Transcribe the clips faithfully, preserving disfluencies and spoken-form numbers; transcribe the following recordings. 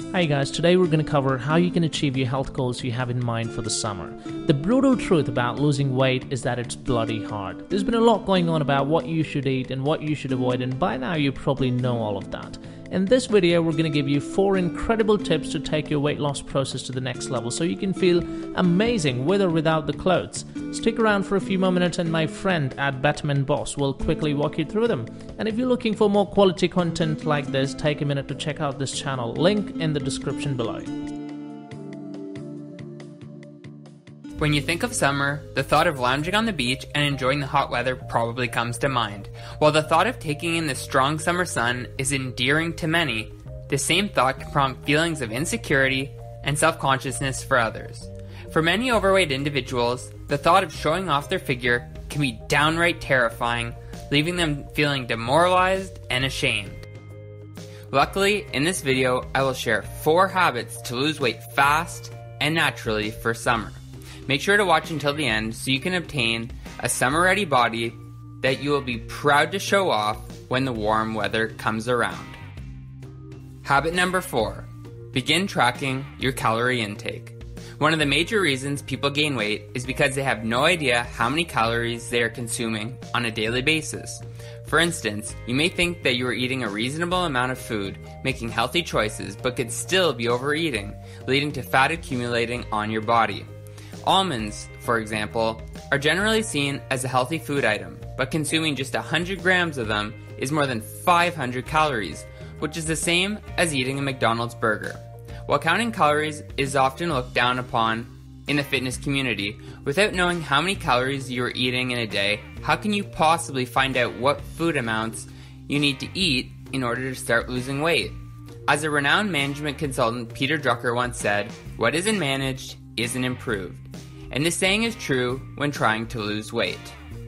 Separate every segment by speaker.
Speaker 1: Hi guys, today we're going to cover how you can achieve your health goals you have in mind for the summer. The brutal truth about losing weight is that it's bloody hard. There's been a lot going on about what you should eat and what you should avoid, and by now you probably know all of that. In this video, we're going to give you four incredible tips to take your weight loss process to the next level so you can feel amazing with or without the clothes. Stick around for a few more minutes and my friend at Betterment Boss will quickly walk you through them. And if you're looking for more quality content like this, take a minute to check out this channel. Link in the description below.
Speaker 2: When you think of summer, the thought of lounging on the beach and enjoying the hot weather probably comes to mind. While the thought of taking in the strong summer sun is endearing to many, the same thought can prompt feelings of insecurity and self-consciousness for others. For many overweight individuals, the thought of showing off their figure can be downright terrifying, leaving them feeling demoralized and ashamed. Luckily, in this video, I will share four habits to lose weight fast and naturally for summer. Make sure to watch until the end so you can obtain a summer-ready body that you will be proud to show off when the warm weather comes around. Habit number four, begin tracking your calorie intake. One of the major reasons people gain weight is because they have no idea how many calories they are consuming on a daily basis. For instance, you may think that you are eating a reasonable amount of food, making healthy choices, but could still be overeating, leading to fat accumulating on your body. Almonds, for example, are generally seen as a healthy food item, but consuming just one hundred grams of them is more than five hundred calories, which is the same as eating a McDonald's burger. While counting calories is often looked down upon in the fitness community, without knowing how many calories you are eating in a day, how can you possibly find out what food amounts you need to eat in order to start losing weight? As a renowned management consultant, Peter Drucker once said, "What isn't managed isn't improved." And this saying is true when trying to lose weight.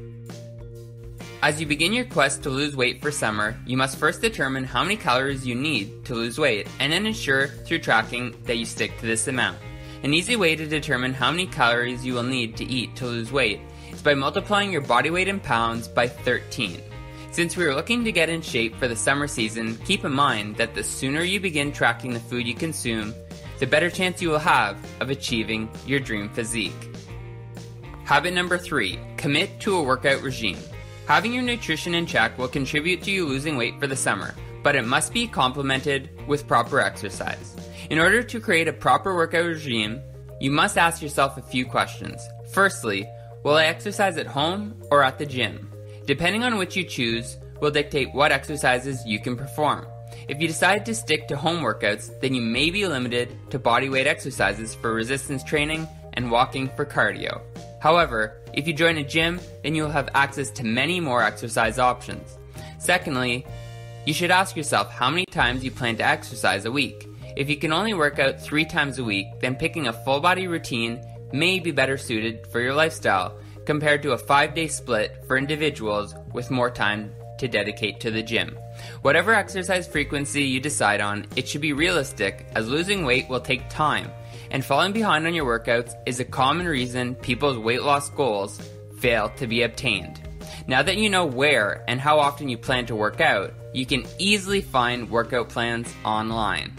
Speaker 2: As you begin your quest to lose weight for summer, you must first determine how many calories you need to lose weight, and then ensure through tracking that you stick to this amount. An easy way to determine how many calories you will need to eat to lose weight is by multiplying your body weight in pounds by thirteen. Since we are looking to get in shape for the summer season, keep in mind that the sooner you begin tracking the food you consume, the better chance you will have of achieving your dream physique. Habit number three, commit to a workout regime. Having your nutrition in check will contribute to you losing weight for the summer, but it must be complemented with proper exercise. In order to create a proper workout regime, you must ask yourself a few questions. Firstly, will I exercise at home or at the gym? Depending on which you choose will dictate what exercises you can perform. If you decide to stick to home workouts, then you may be limited to bodyweight exercises for resistance training and walking for cardio. However, if you join a gym, then you will have access to many more exercise options. Secondly, you should ask yourself how many times you plan to exercise a week. If you can only work out three times a week, then picking a full body routine may be better suited for your lifestyle compared to a five-day split for individuals with more time to dedicate to the gym. Whatever exercise frequency you decide on, it should be realistic, as losing weight will take time, and falling behind on your workouts is a common reason people's weight loss goals fail to be obtained. Now that you know where and how often you plan to work out, you can easily find workout plans online.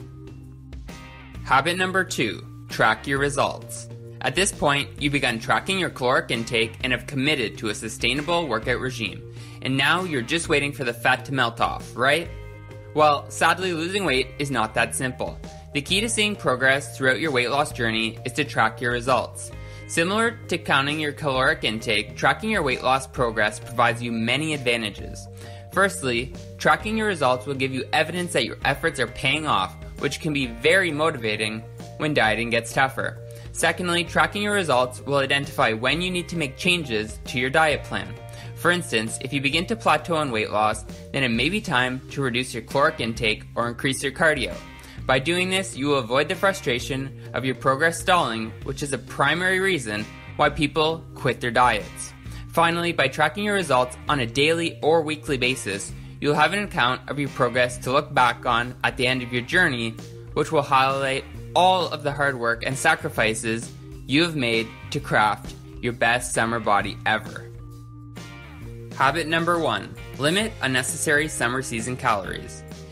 Speaker 2: Habit number two, track your results. At this point, you've begun tracking your caloric intake and have committed to a sustainable workout regime. And now you're just waiting for the fat to melt off, right? Well, sadly, losing weight is not that simple. The key to seeing progress throughout your weight loss journey is to track your results. Similar to counting your caloric intake, tracking your weight loss progress provides you many advantages. Firstly, tracking your results will give you evidence that your efforts are paying off, which can be very motivating when dieting gets tougher. Secondly, tracking your results will identify when you need to make changes to your diet plan. For instance, if you begin to plateau in weight loss, then it may be time to reduce your caloric intake or increase your cardio. By doing this, you will avoid the frustration of your progress stalling, which is a primary reason why people quit their diets. Finally, by tracking your results on a daily or weekly basis, you'll have an account of your progress to look back on at the end of your journey, which will highlight all of the hard work and sacrifices you have made to craft your best summer body ever. Habit number one, limit unnecessary summer season calories.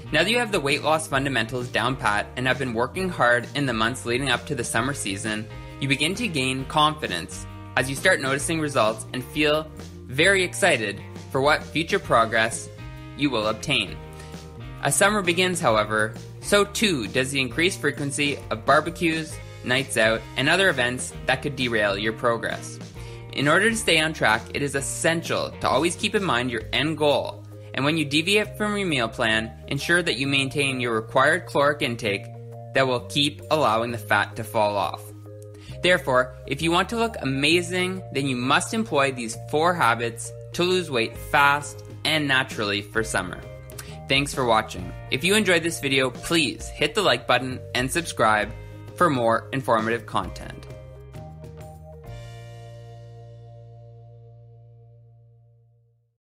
Speaker 2: Now that you have the weight loss fundamentals down pat and have been working hard in the months leading up to the summer season, you begin to gain confidence as you start noticing results and feel very excited for what future progress you will obtain. As summer begins, however, so too does the increased frequency of barbecues, nights out, and other events that could derail your progress. In order to stay on track, it is essential to always keep in mind your end goal, and when you deviate from your meal plan, ensure that you maintain your required caloric intake that will keep allowing the fat to fall off. Therefore, if you want to look amazing, then you must employ these four habits to lose weight fast and naturally for summer. Thanks for watching. If you enjoyed this video, please hit the like button and subscribe for more informative content.